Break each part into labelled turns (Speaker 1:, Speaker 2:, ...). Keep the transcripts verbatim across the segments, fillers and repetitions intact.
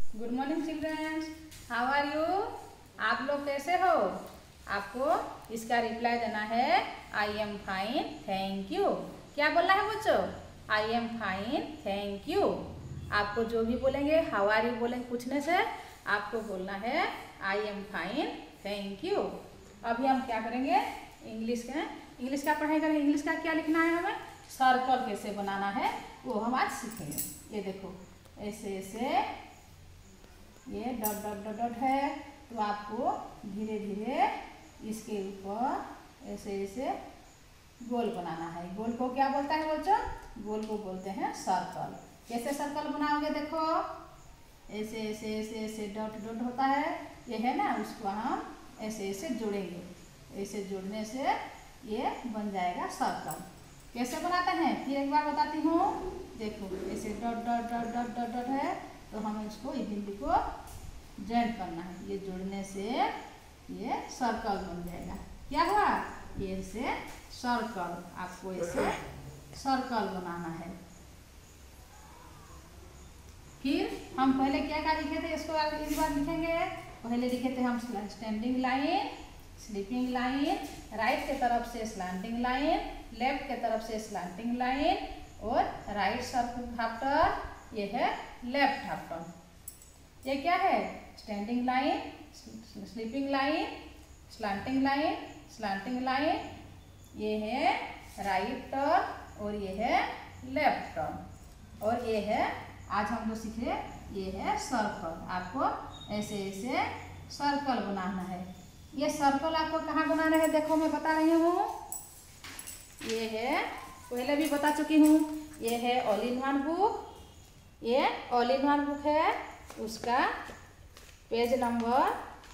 Speaker 1: Good morning childrens, how are you. आप लोग कैसे हो। आपको इसका रिप्लाई देना है I am fine thank you. क्या बोलना है बच्चों, I am fine thank you. आपको जो भी बोलेंगे हाउ आर यू बोलेंगे पूछने से आपको बोलना है I am fine thank you. अभी हम क्या करेंगे, इंग्लिश के इंग्लिश का पढ़ाई करेंगे। इंग्लिश का क्या लिखना है, हमें सर्कल कैसे बनाना है वो हम आज सीखेंगे। ये देखो ऐसे ऐसे ये डॉट डॉट डॉट डॉट है, तो आपको धीरे धीरे इसके ऊपर ऐसे ऐसे गोल बनाना है। गोल को क्या बोलता है बच्चों, गोल को बोलते हैं सर्कल। कैसे सर्कल बनाओगे, देखो ऐसे ऐसे ऐसे ऐसे डॉट डॉट होता है, ये है ना, उसको हम ऐसे ऐसे जोड़ेंगे। ऐसे जोड़ने से ये बन जाएगा सर्कल। कैसे बनाते हैं फिर एक बार बताती हूँ। देखो ऐसे dot dot dot dot dot dot है, तो हमें इसको ये बिंदु को जॉइंट करना है। ये जोड़ने से ये सर्कल बन जाएगा। क्या हुआ, ये से सर्कल, आपको ऐसे सर्कल बनाना है। फिर हम पहले क्या क्या लिखे थे, इसको इस बार लिखेंगे। पहले लिखे थे हम standing line, sleeping line, right के तरफ से स्लैंटिंग लाइन, लेफ्ट के तरफ से स्लैंटिंग लाइन, और राइट सर्कल हाफ टर्न, ये है लेफ्ट हाफ टर्न। ये क्या है, standing line, sleeping line, slanting line, slanting line, ये है राइट टर्न और ये है लेफ्ट टर्न, और ये है आज हम जो सीख रहे ये है सर्कल। आपको ऐसे ऐसे सर्कल बनाना है। ये सर्कल आपको कहाँ बनाना है, देखो मैं बता रही हूँ। ये है, पहले भी बता चुकी हूँ, ये है ऑल इन वन बुक। ये ऑल इन वन बुक है, उसका पेज नंबर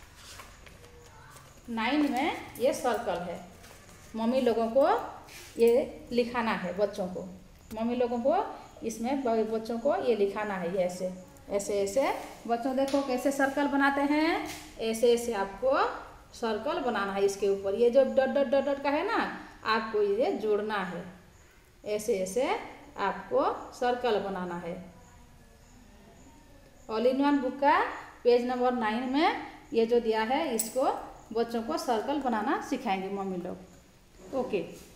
Speaker 1: नाइन में ये सर्कल है। मम्मी लोगों को ये लिखाना है, बच्चों को, मम्मी लोगों को इसमें बच्चों को ये लिखाना है। ये ऐसे ऐसे ऐसे बच्चों देखो कैसे सर्कल बनाते हैं। ऐसे ऐसे आपको सर्कल बनाना है। इसके ऊपर ये जो डॉट डॉट डॉट डॉट का है ना, आपको ये जोड़ना है। ऐसे ऐसे आपको सर्कल बनाना है। ऑल इन वन बुक का पेज नंबर नाइन में ये जो दिया है, इसको बच्चों को सर्कल बनाना सिखाएंगे मम्मी लोग। ओके।